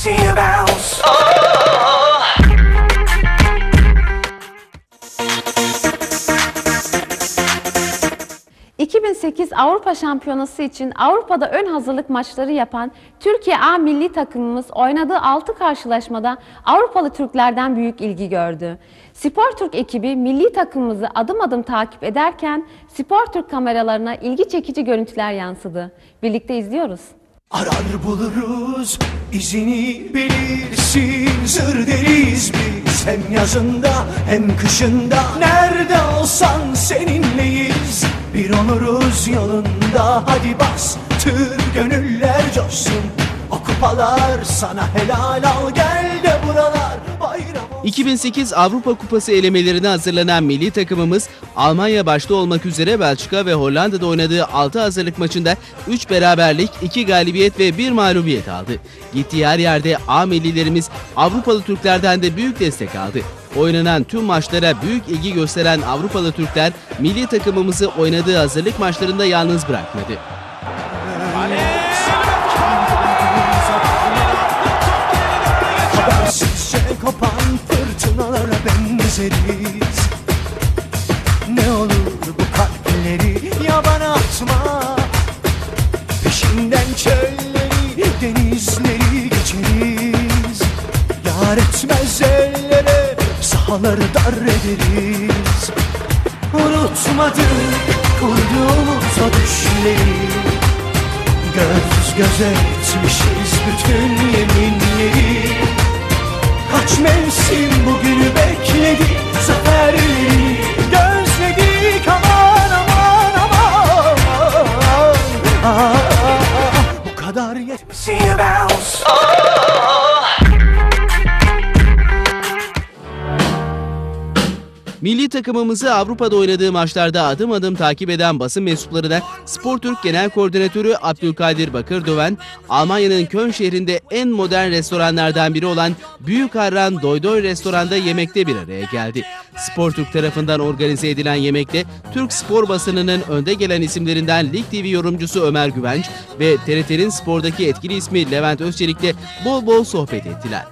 ...2008 Avrupa Şampiyonası için Avrupa'da ön hazırlık maçları yapan Türkiye A milli takımımız oynadığı 6 karşılaşmada Avrupalı Türklerden büyük ilgi gördü. Sportürk ekibi milli takımımızı adım adım takip ederken Sportürk kameralarına ilgi çekici görüntüler yansıdı. Birlikte izliyoruz. Arar buluruz, izini bilirsin, zır deriz biz hem yazında hem kışında. Nerede olsan seninleyiz, bir oluruz yolunda. Hadi bas, tür gönüller coşsun, o kupalar sana helal, al gel de buralar bayram. 2008 Avrupa Kupası elemelerine hazırlanan milli takımımız Almanya başta olmak üzere Belçika ve Hollanda'da oynadığı 6 hazırlık maçında 3 beraberlik, 2 galibiyet ve 1 mağlubiyet aldı. Gittiği her yerde A millilerimiz Avrupalı Türklerden de büyük destek aldı. Oynanan tüm maçlara büyük ilgi gösteren Avrupalı Türkler milli takımımızı oynadığı hazırlık maçlarında yalnız bırakmadı. Habersizce kopan fırtınalara benzeriz. Ne olur bu kalpleri yabana atma, peşinden çölleri, denizleri geçeriz. Yar etmez ellere, sahaları dar ederiz. Unutmadık kurduğumuz o düşleri, göz göze etmişiz bütün yeminleri. Kaç mevsim bugünü bekledik, zaferleri gözledik, aman aman aman. Bu kadar yetmez. Milli takımımızı Avrupa'da oynadığı maçlarda adım adım takip eden basın mensuplarına Sportürk Genel Koordinatörü Abdülkadir Bakırdöven, Almanya'nın Köln şehrinde en modern restoranlardan biri olan Büyük Harran Doy Doy restoranda yemekte bir araya geldi. Sportürk tarafından organize edilen yemekte Türk spor basınının önde gelen isimlerinden Lig TV yorumcusu Ömer Güvenç ve TRT'nin spordaki etkili ismi Levent Özçelik'le bol bol sohbet ettiler.